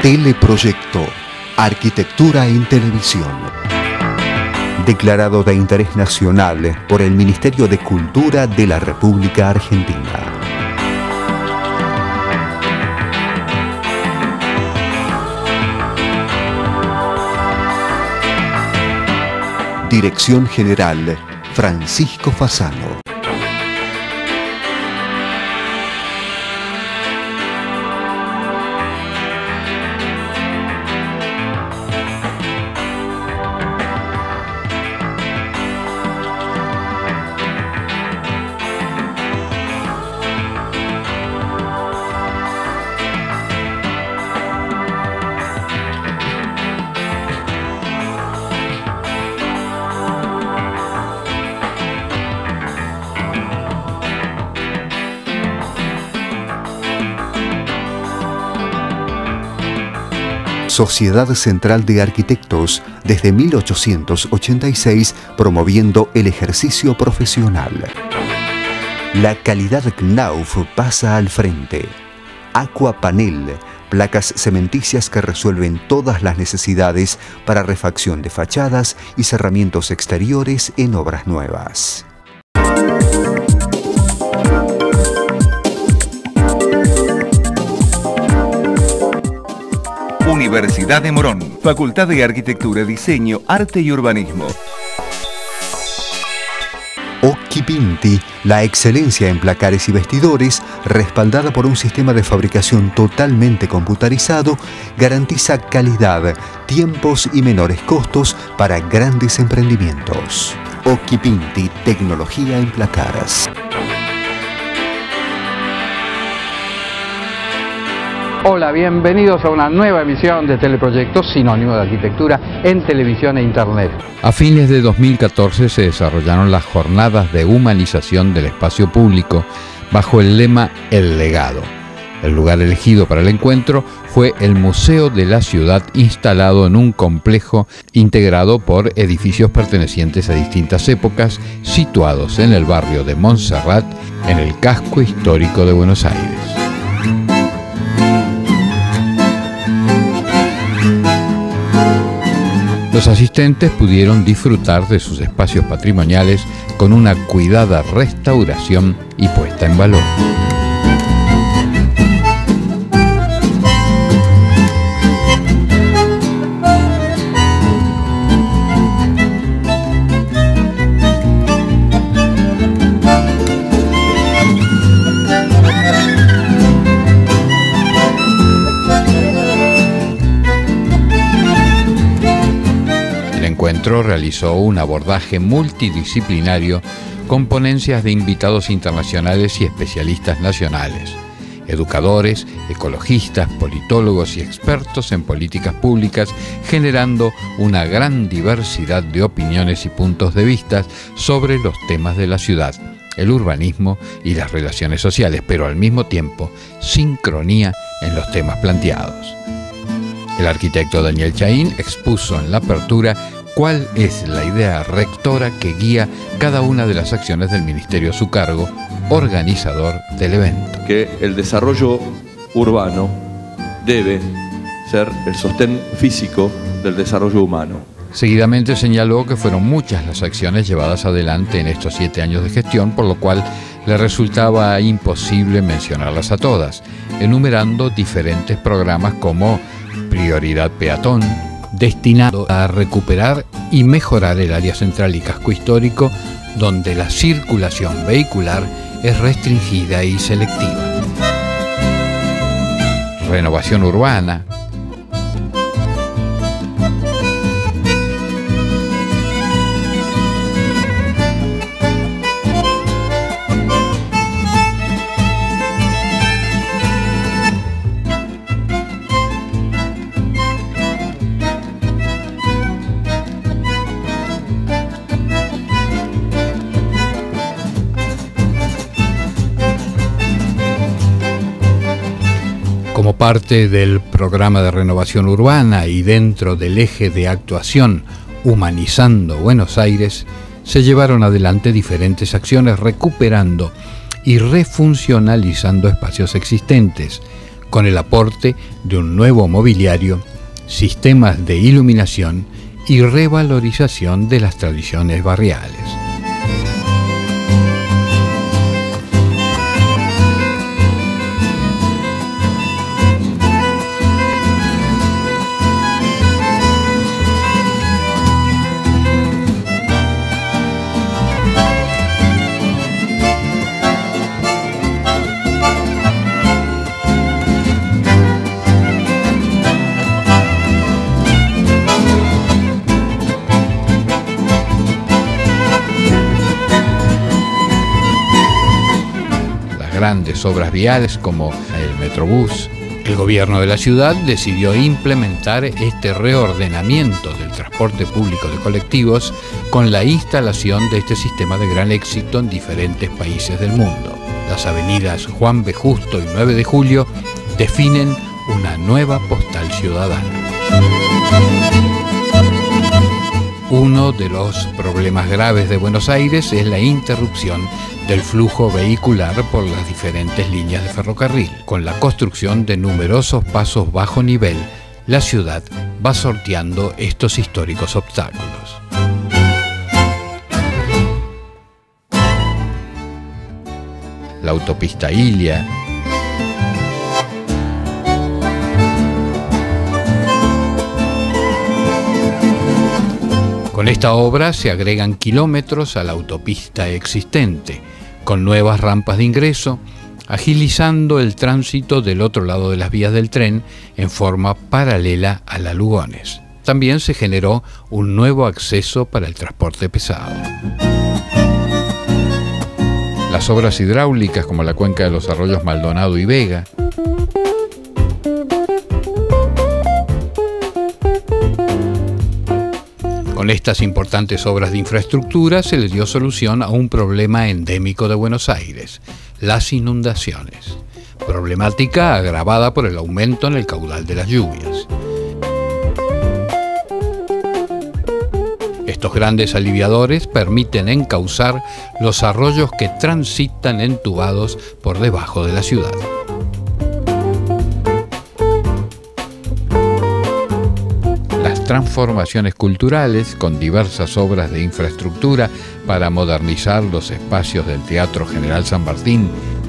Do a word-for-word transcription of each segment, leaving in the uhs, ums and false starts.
Teleproyecto, Arquitectura en Televisión. Declarado de interés nacional por el Ministerio de Cultura de la República Argentina. Dirección General, Francisco Fasano. Sociedad Central de Arquitectos, desde mil ochocientos ochenta y seis, promoviendo el ejercicio profesional. La calidad Knauf pasa al frente. Aquapanel, placas cementicias que resuelven todas las necesidades para refacción de fachadas y cerramientos exteriores en obras nuevas. Universidad de Morón, Facultad de Arquitectura, Diseño, Arte y Urbanismo. Occhipinti, la excelencia en placares y vestidores, respaldada por un sistema de fabricación totalmente computarizado, garantiza calidad, tiempos y menores costos para grandes emprendimientos. Occhipinti, tecnología en placares. Hola, bienvenidos a una nueva emisión de Teleproyecto, sinónimo de arquitectura en televisión e internet. A fines de dos mil catorce se desarrollaron las jornadas de humanización del espacio público bajo el lema El Legado. El lugar elegido para el encuentro fue el Museo de la Ciudad, instalado en un complejo integrado por edificios pertenecientes a distintas épocas, situados en el barrio de Montserrat, en el casco histórico de Buenos Aires. Los asistentes pudieron disfrutar de sus espacios patrimoniales con una cuidada restauración y puesta en valor. El encuentro realizó un abordaje multidisciplinario con ponencias de invitados internacionales y especialistas nacionales, educadores, ecologistas, politólogos y expertos en políticas públicas, generando una gran diversidad de opiniones y puntos de vista sobre los temas de la ciudad, el urbanismo y las relaciones sociales, pero al mismo tiempo sincronía en los temas planteados. El arquitecto Daniel Chaín expuso en la apertura cuál es la idea rectora que guía cada una de las acciones del Ministerio a su cargo, organizador del evento. Que el desarrollo urbano debe ser el sostén físico del desarrollo humano. Seguidamente señaló que fueron muchas las acciones llevadas adelante en estos siete años de gestión, por lo cual le resultaba imposible mencionarlas a todas, enumerando diferentes programas como Prioridad Peatón, destinado a recuperar y mejorar el área central y casco histórico, donde la circulación vehicular es restringida y selectiva. Renovación urbana. Como parte del programa de renovación urbana y dentro del eje de actuación Humanizando Buenos Aires, se llevaron adelante diferentes acciones recuperando y refuncionalizando espacios existentes, con el aporte de un nuevo mobiliario, sistemas de iluminación y revalorización de las tradiciones barriales. Grandes obras viales como el Metrobús, el gobierno de la ciudad decidió implementar este reordenamiento del transporte público de colectivos con la instalación de este sistema de gran éxito en diferentes países del mundo. Las avenidas Juan B. Justo y nueve de julio definen una nueva postal ciudadana. Uno de los problemas graves de Buenos Aires es la interrupción del flujo vehicular por las diferentes líneas de ferrocarril. Con la construcción de numerosos pasos bajo nivel, la ciudad va sorteando estos históricos obstáculos. La autopista Ilia, con esta obra se agregan kilómetros a la autopista existente, con nuevas rampas de ingreso, agilizando el tránsito del otro lado de las vías del tren en forma paralela a la Lugones. También se generó un nuevo acceso para el transporte pesado. Las obras hidráulicas como la cuenca de los arroyos Maldonado y Vega, con estas importantes obras de infraestructura se le dio solución a un problema endémico de Buenos Aires, las inundaciones, problemática agravada por el aumento en el caudal de las lluvias. Estos grandes aliviadores permiten encauzar los arroyos que transitan entubados por debajo de la ciudad. Transformaciones culturales con diversas obras de infraestructura para modernizar los espacios del Teatro General San Martín.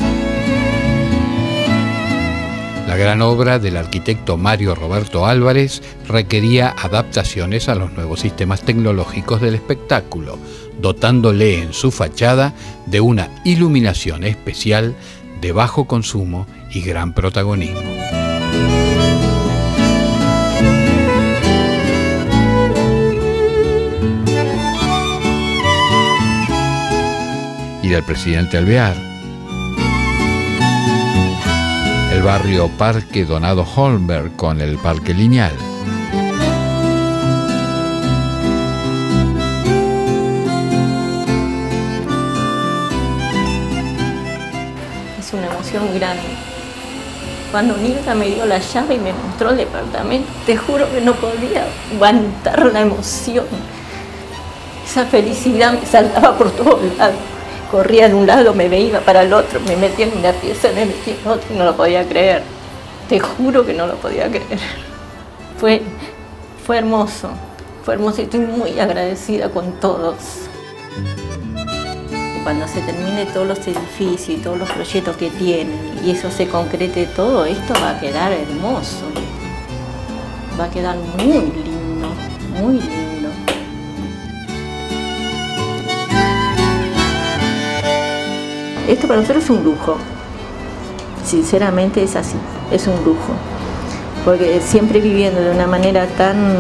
La gran obra del arquitecto Mario Roberto Álvarez requería adaptaciones a los nuevos sistemas tecnológicos del espectáculo, dotándole en su fachada de una iluminación especial de bajo consumo y gran protagonismo. Y del presidente Alvear, el barrio Parque Donado Holmberg con el Parque Lineal, es una emoción grande. Cuando Nilda me dio la llave y me mostró el departamento, te juro que no podía aguantar la emoción. Esa felicidad me saltaba por todos lados. Corría de un lado, me iba para el otro, me metía en una pieza, me metía en otra y no lo podía creer. Te juro que no lo podía creer. Fue, fue hermoso, fue hermoso y estoy muy agradecida con todos. Cuando se termine todos los edificios y todos los proyectos que tienen y eso se concrete todo, esto va a quedar hermoso. Va a quedar muy lindo, muy lindo. Esto para nosotros es un lujo, sinceramente es así, es un lujo, porque siempre viviendo de una manera tan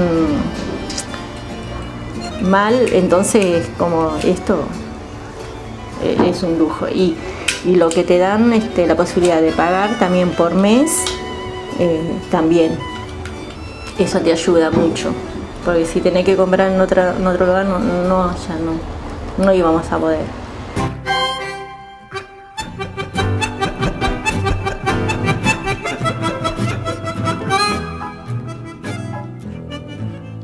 mal, entonces como esto eh, es un lujo y, y lo que te dan este, la posibilidad de pagar también por mes, eh, también eso te ayuda mucho, porque si tenés que comprar en, otra, en otro lugar, no, no, ya no, no íbamos a poder.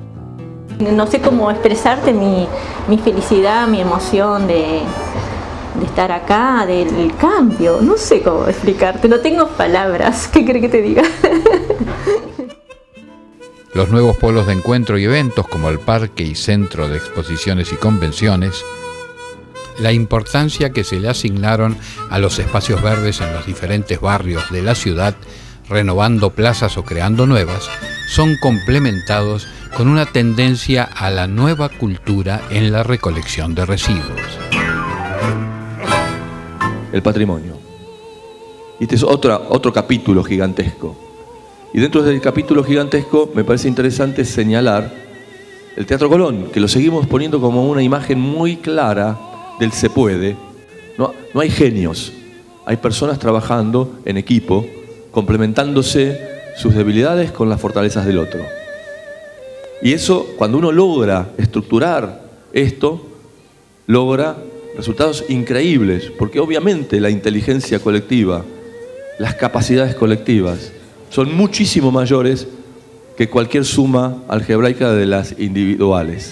No sé cómo expresarte mi, mi felicidad, mi emoción de, de estar acá, del cambio. No sé cómo explicarte, no tengo palabras. ¿Qué crees que te diga? Los nuevos polos de encuentro y eventos como el Parque y Centro de Exposiciones y Convenciones, la importancia que se le asignaron a los espacios verdes en los diferentes barrios de la ciudad, renovando plazas o creando nuevas, son complementados con una tendencia a la nueva cultura en la recolección de residuos. El patrimonio. Y este es otra, otro capítulo gigantesco. Y dentro del capítulo gigantesco me parece interesante señalar el Teatro Colón, que lo seguimos poniendo como una imagen muy clara del se puede. No, no hay genios, hay personas trabajando en equipo, complementándose sus debilidades con las fortalezas del otro. Y eso, cuando uno logra estructurar esto, logra resultados increíbles, porque obviamente la inteligencia colectiva, las capacidades colectivas, son muchísimo mayores que cualquier suma algebraica de las individuales.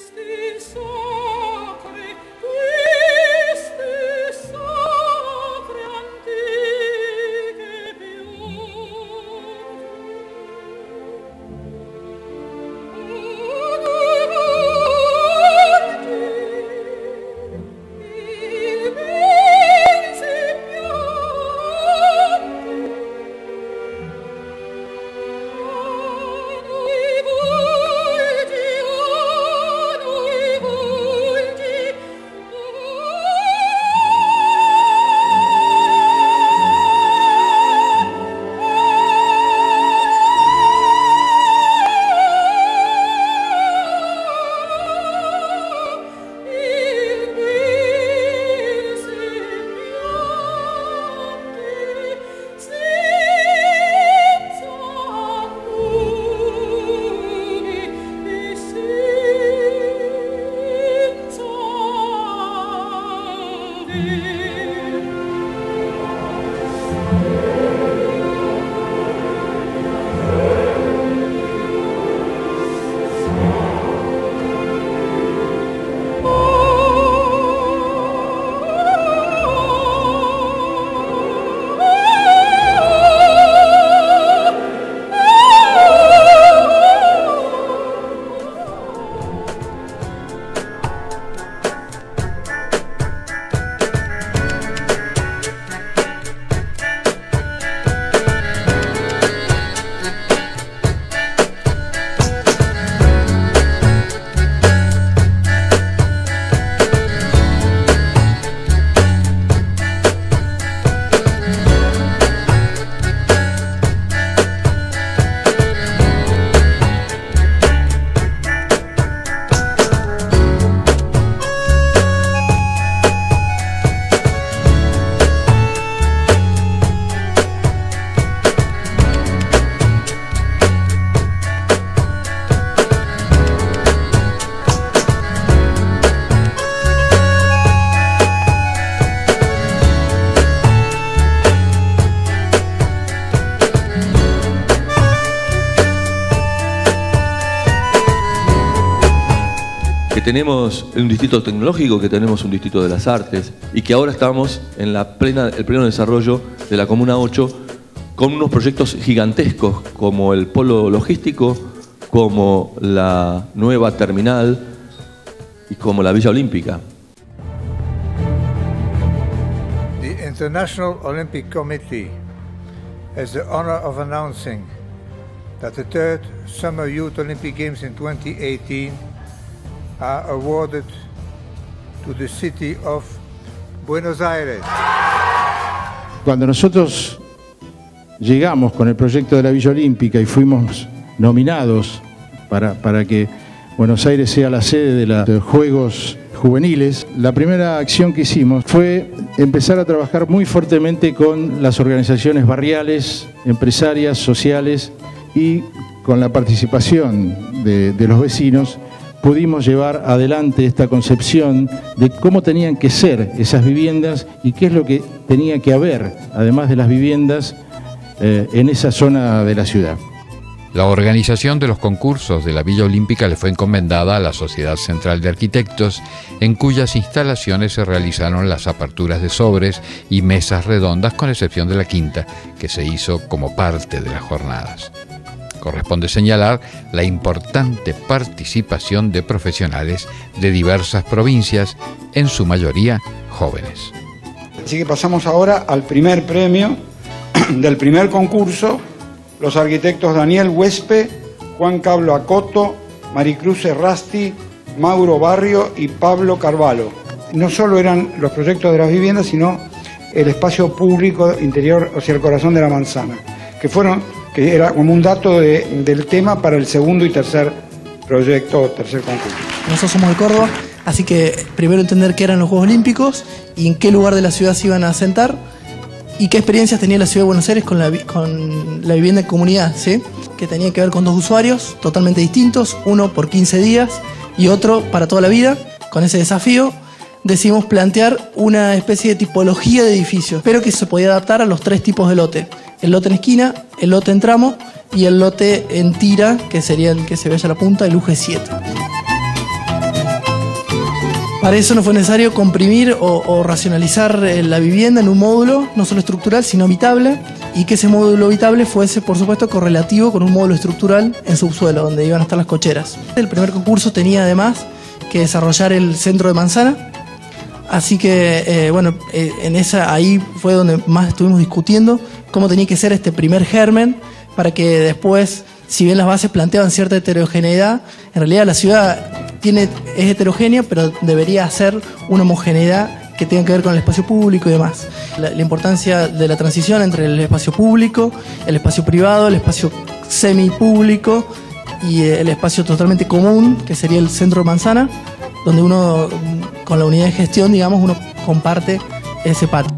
Que tenemos un distrito tecnológico, que tenemos un distrito de las artes y que ahora estamos en la plena, el pleno desarrollo de la Comuna ocho con unos proyectos gigantescos como el polo logístico, como la nueva terminal y como la Villa Olímpica. The International Olympic Committee has the honor of announcing that the third Summer Youth Olympic Games in twenty eighteen are awarded to the city of Buenos Aires. Cuando nosotros llegamos con el proyecto de la Villa Olímpica y fuimos nominados para, para que Buenos Aires sea la sede de, la, de los Juegos Juveniles, la primera acción que hicimos fue empezar a trabajar muy fuertemente con las organizaciones barriales, empresarias, sociales, y con la participación de, de los vecinos pudimos llevar adelante esta concepción de cómo tenían que ser esas viviendas y qué es lo que tenía que haber, además de las viviendas, eh, en esa zona de la ciudad. La organización de los concursos de la Villa Olímpica le fue encomendada a la Sociedad Central de Arquitectos, en cuyas instalaciones se realizaron las aperturas de sobres y mesas redondas, con excepción de la quinta, que se hizo como parte de las jornadas. Corresponde señalar la importante participación de profesionales de diversas provincias, en su mayoría jóvenes. Así que pasamos ahora al primer premio del primer concurso. Los arquitectos Daniel Huespe, Juan Cablo Acoto, Maricruz Errasti, Mauro Barrio y Pablo Carvalho. No solo eran los proyectos de las viviendas, sino el espacio público interior, o sea, el corazón de la manzana, que fueron, que era como un dato de, del tema para el segundo y tercer proyecto, tercer concurso. Nosotros somos de Córdoba, así que primero entender qué eran los Juegos Olímpicos y en qué lugar de la ciudad se iban a asentar. ¿Y qué experiencias tenía la Ciudad de Buenos Aires con la, con la vivienda en comunidad? ¿Sí? Que tenía que ver con dos usuarios totalmente distintos, uno por quince días y otro para toda la vida. Con ese desafío decidimos plantear una especie de tipología de edificios, pero que se podía adaptar a los tres tipos de lote. El lote en esquina, el lote en tramo y el lote en tira, que sería el que se ve a la punta, el U G siete. Para eso no fue necesario comprimir o, o racionalizar la vivienda en un módulo, no solo estructural, sino habitable, y que ese módulo habitable fuese, por supuesto, correlativo con un módulo estructural en subsuelo, donde iban a estar las cocheras. El primer concurso tenía además que desarrollar el centro de manzana, así que, eh, bueno, eh, en esa, ahí fue donde más estuvimos discutiendo cómo tenía que ser este primer germen, para que después, si bien las bases planteaban cierta heterogeneidad, en realidad la ciudad tiene, es heterogénea, pero debería ser una homogeneidad que tenga que ver con el espacio público y demás. La, la importancia de la transición entre el espacio público, el espacio privado, el espacio semipúblico y el espacio totalmente común, que sería el centro de manzana, donde uno, con la unidad de gestión, digamos, uno comparte ese patio.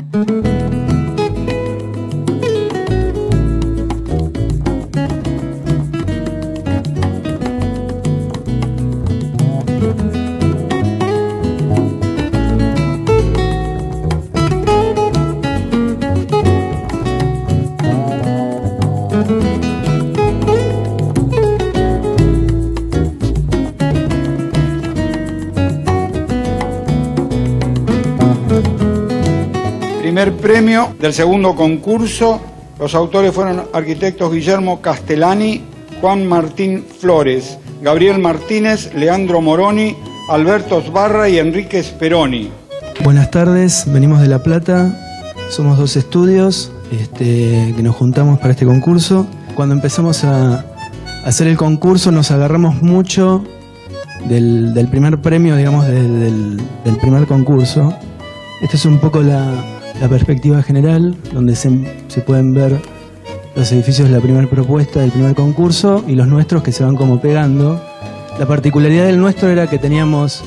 Primer premio del segundo concurso. Los autores fueron arquitectos Guillermo Castellani, Juan Martín Flores, Gabriel Martínez, Leandro Moroni, Alberto Sbarra y Enrique Speroni. Buenas tardes, venimos de La Plata, somos dos estudios este, que nos juntamos para este concurso. Cuando empezamos a hacer el concurso nos agarramos mucho del, del primer premio, digamos, de, del, del primer concurso. Esta es un poco la, la perspectiva general, donde se, se pueden ver los edificios de la primera propuesta del primer concurso y los nuestros que se van como pegando. La particularidad del nuestro era que teníamos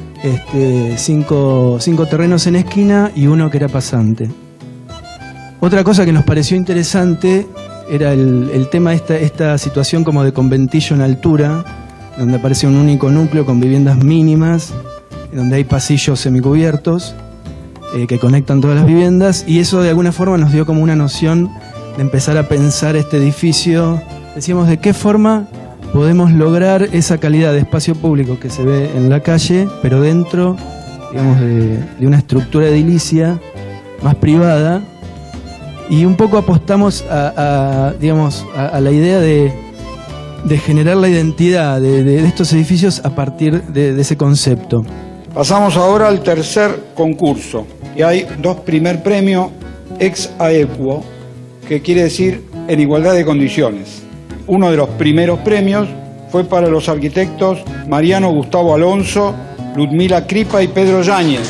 este, cinco, cinco terrenos en esquina y uno que era pasante. Otra cosa que nos pareció interesante era el, el tema de esta, esta situación como de conventillo en altura, donde aparece un único núcleo con viviendas mínimas, donde hay pasillos semicubiertos eh, que conectan todas las viviendas, y eso de alguna forma nos dio como una noción de empezar a pensar este edificio. Decíamos de qué forma podemos lograr esa calidad de espacio público que se ve en la calle, pero dentro, digamos, de, de una estructura edilicia más privada. Y un poco apostamos a, a digamos, a, a la idea de, de generar la identidad de, de, de estos edificios a partir de, de ese concepto. Pasamos ahora al tercer concurso. Y hay dos primer premios ex aequo, que quiere decir en igualdad de condiciones. Uno de los primeros premios fue para los arquitectos Mariano Gustavo Alonso, Ludmila Kripa y Pedro Yáñez.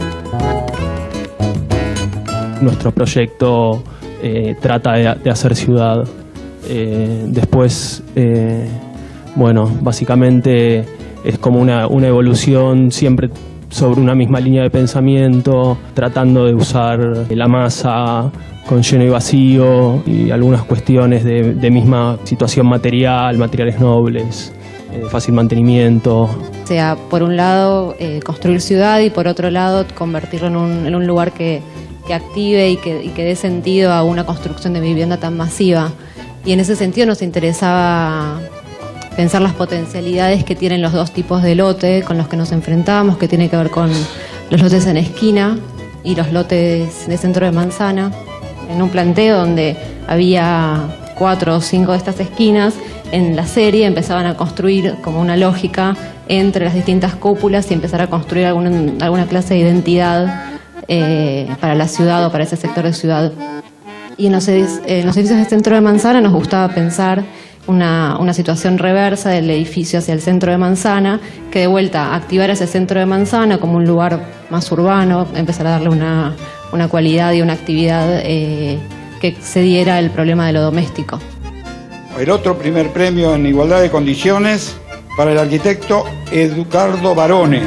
Nuestro proyecto eh, trata de, de hacer ciudad. Eh, después, eh, bueno, básicamente es como una, una evolución siempre sobre una misma línea de pensamiento, tratando de usar la masa con lleno y vacío y algunas cuestiones de, de misma situación material, materiales nobles, eh, fácil mantenimiento. O sea, por un lado eh, construir ciudad y por otro lado convertirlo en un, en un lugar que, que active y que, y que dé sentido a una construcción de vivienda tan masiva. y en ese sentido nos interesaba pensar las potencialidades que tienen los dos tipos de lote con los que nos enfrentábamos, que tiene que ver con los lotes en esquina y los lotes de centro de manzana, en un planteo donde había cuatro o cinco de estas esquinas. En la serie empezaban a construir como una lógica entre las distintas cúpulas y empezar a construir alguna, alguna clase de identidad eh, para la ciudad o para ese sector de ciudad. Y en los, en los edificios del centro de manzana nos gustaba pensar una, una situación reversa del edificio hacia el centro de manzana, que de vuelta activara ese centro de manzana como un lugar más urbano, empezar a darle una, una cualidad y una actividad eh, que excediera el problema de lo doméstico. El otro primer premio en igualdad de condiciones para el arquitecto Eduardo Barone.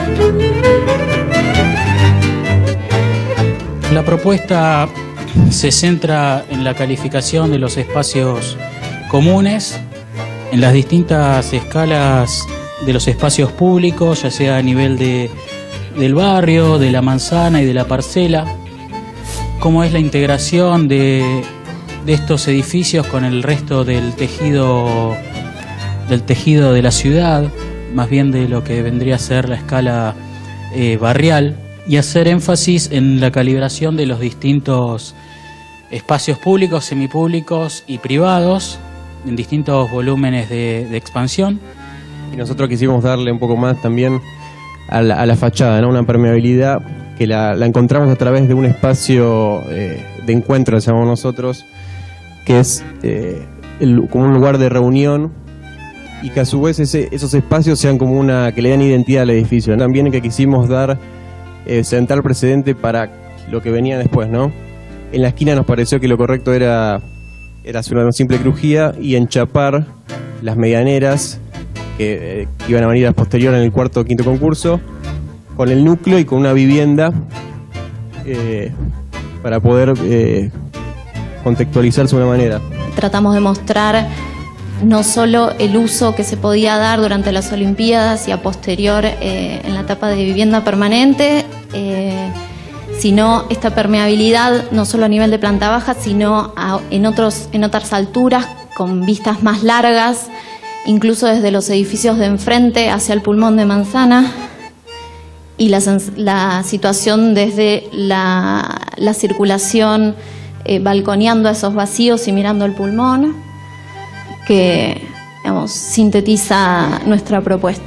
La propuesta se centra en la calificación de los espacios comunes, en las distintas escalas de los espacios públicos, ya sea a nivel de, del barrio, de la manzana y de la parcela, cómo es la integración de, de estos edificios con el resto del tejido, del tejido de la ciudad, más bien de lo que vendría a ser la escala eh, barrial, y hacer énfasis en la calibración de los distintos espacios públicos, semipúblicos y privados, en distintos volúmenes de, de expansión. Y nosotros quisimos darle un poco más también a la, a la fachada, ¿no? Una permeabilidad que la, la encontramos a través de un espacio eh, de encuentro, llamamos nosotros, que es eh, el, como un lugar de reunión, y que a su vez ese, esos espacios sean como una, que le den identidad al edificio, ¿no? También que quisimos dar, eh, sentar precedente para lo que venía después, ¿no? En la esquina nos pareció que lo correcto era, era hacer una simple crujía y enchapar las medianeras que, eh, que iban a venir a posterior en el cuarto o quinto concurso, con el núcleo y con una vivienda eh, para poder eh, contextualizarse de una manera. Tratamos de mostrar no solo el uso que se podía dar durante las Olimpiadas y a posterior eh, en la etapa de vivienda permanente, eh, sino esta permeabilidad no solo a nivel de planta baja, sino a, en, otros, en otras alturas, con vistas más largas, incluso desde los edificios de enfrente hacia el pulmón de manzana, y la, la situación desde la, la circulación eh, balconeando a esos vacíos y mirando el pulmón, que, digamos, sintetiza nuestra propuesta.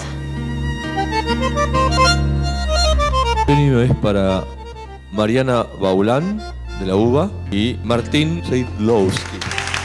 El premio es para Mariana Baulán, de la U B A, y Martín Seidlowski.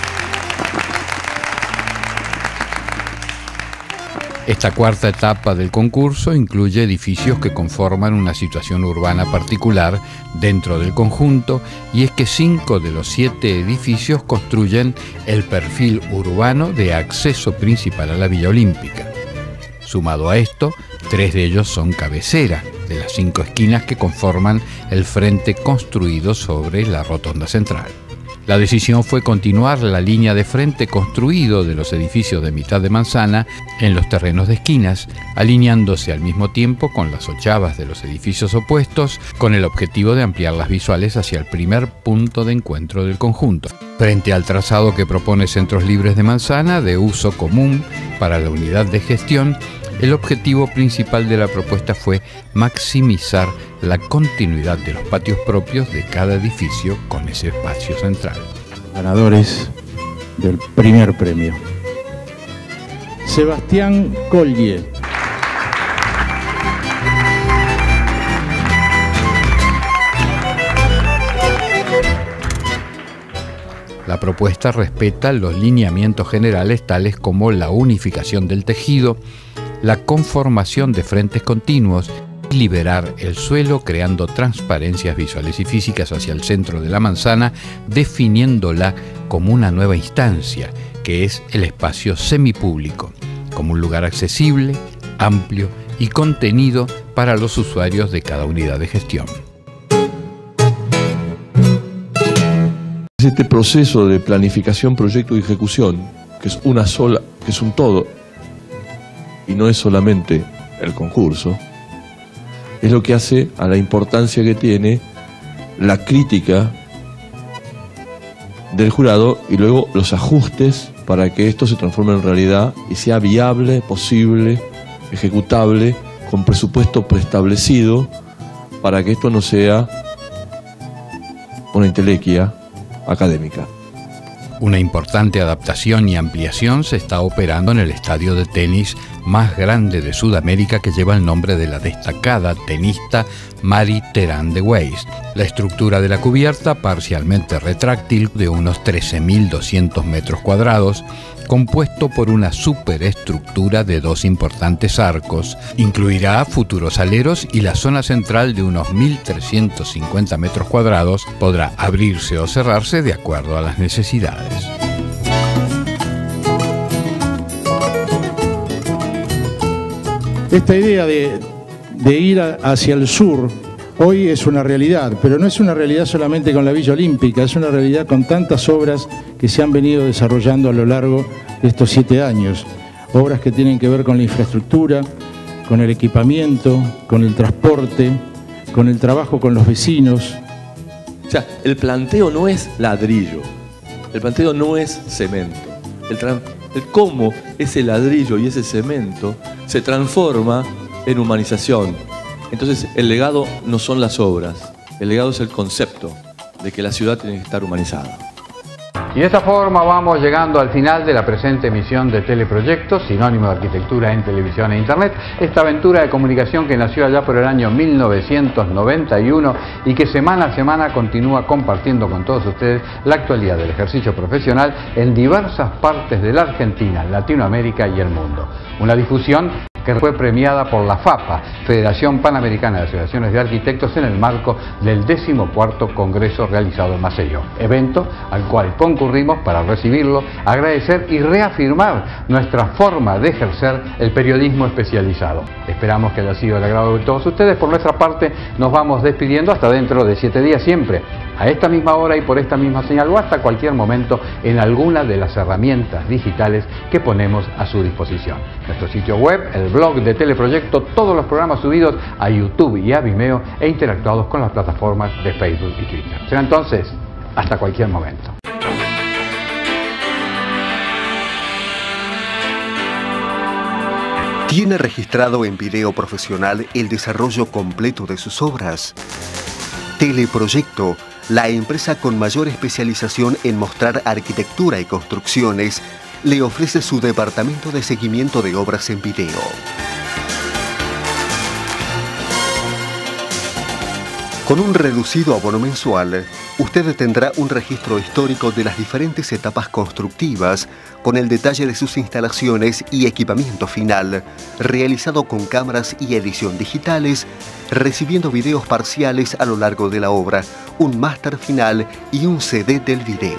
Esta cuarta etapa del concurso incluye edificios que conforman una situación urbana particular dentro del conjunto, y es que cinco de los siete edificios construyen el perfil urbano de acceso principal a la Villa Olímpica. Sumado a esto, tres de ellos son cabecera de las cinco esquinas que conforman el frente construido sobre la rotonda central. La decisión fue continuar la línea de frente construido de los edificios de mitad de manzana en los terrenos de esquinas, alineándose al mismo tiempo con las ochavas de los edificios opuestos, con el objetivo de ampliar las visuales hacia el primer punto de encuentro del conjunto. Frente al trazado que propone Centros Libres de Manzana, de uso común para la unidad de gestión, el objetivo principal de la propuesta fue maximizar la continuidad de los patios propios de cada edificio con ese espacio central. Ganadores del primer premio: Sebastián Collier. La propuesta respeta los lineamientos generales tales como la unificación del tejido, la conformación de frentes continuos y liberar el suelo creando transparencias visuales y físicas hacia el centro de la manzana, definiéndola como una nueva instancia, que es el espacio semipúblico, como un lugar accesible, amplio y contenido para los usuarios de cada unidad de gestión. Este proceso de planificación, proyecto y ejecución, que es una sola, que es un todo, y no es solamente el concurso, es lo que hace a la importancia que tiene la crítica del jurado y luego los ajustes para que esto se transforme en realidad y sea viable, posible, ejecutable, con presupuesto preestablecido, para que esto no sea una entelequia académica. Una importante adaptación y ampliación se está operando en el estadio de tenis más grande de Sudamérica, que lleva el nombre de la destacada tenista Mary Terán de Weiss. La estructura de la cubierta, parcialmente retráctil, de unos trece mil doscientos metros cuadrados, compuesto por una superestructura de dos importantes arcos, incluirá futuros aleros y la zona central de unos mil trescientos cincuenta metros cuadrados podrá abrirse o cerrarse de acuerdo a las necesidades. Esta idea de, de ir a, hacia el sur hoy es una realidad, pero no es una realidad solamente con la Villa Olímpica, es una realidad con tantas obras que se han venido desarrollando a lo largo de estos siete años. Obras que tienen que ver con la infraestructura, con el equipamiento, con el transporte, con el trabajo con los vecinos. O sea, el planteo no es ladrillo, el planteo no es cemento. El, el cómo ese ladrillo y ese cemento se transforma en humanización. Entonces, el legado no son las obras, el legado es el concepto de que la ciudad tiene que estar humanizada. Y de esta forma vamos llegando al final de la presente emisión de Teleproyectos, sinónimo de arquitectura en televisión e internet, esta aventura de comunicación que nació allá por el año mil novecientos noventa y uno y que semana a semana continúa compartiendo con todos ustedes la actualidad del ejercicio profesional en diversas partes de la Argentina, Latinoamérica y el mundo. Una difusión que fue premiada por la FAPA, Federación Panamericana de Asociaciones de Arquitectos, en el marco del decimocuarto Congreso realizado en Maceió, evento al cual concurrimos para recibirlo, agradecer y reafirmar nuestra forma de ejercer el periodismo especializado. Esperamos que haya sido del agrado de todos ustedes. Por nuestra parte nos vamos despidiendo hasta dentro de siete días, siempre a esta misma hora y por esta misma señal, o hasta cualquier momento en alguna de las herramientas digitales que ponemos a su disposición. Nuestro sitio web, el blog de Teleproyecto, todos los programas subidos a YouTube y a Vimeo e interactuados con las plataformas de Facebook y Twitter. Será entonces, hasta cualquier momento. ¿Tiene registrado en video profesional el desarrollo completo de sus obras? Teleproyecto, la empresa con mayor especialización en mostrar arquitectura y construcciones, le ofrece su departamento de seguimiento de obras en video. Con un reducido abono mensual, usted tendrá un registro histórico de las diferentes etapas constructivas, con el detalle de sus instalaciones y equipamiento final, realizado con cámaras y edición digitales, recibiendo videos parciales a lo largo de la obra, un máster final y un C D del video.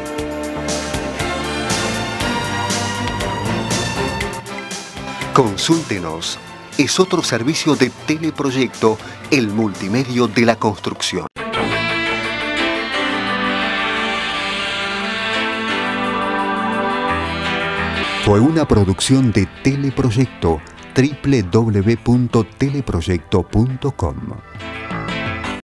Consúltenos. Es otro servicio de Teleproyecto, el multimedio de la construcción. Fue una producción de Teleproyecto, doble u doble u doble u punto teleproyecto punto com.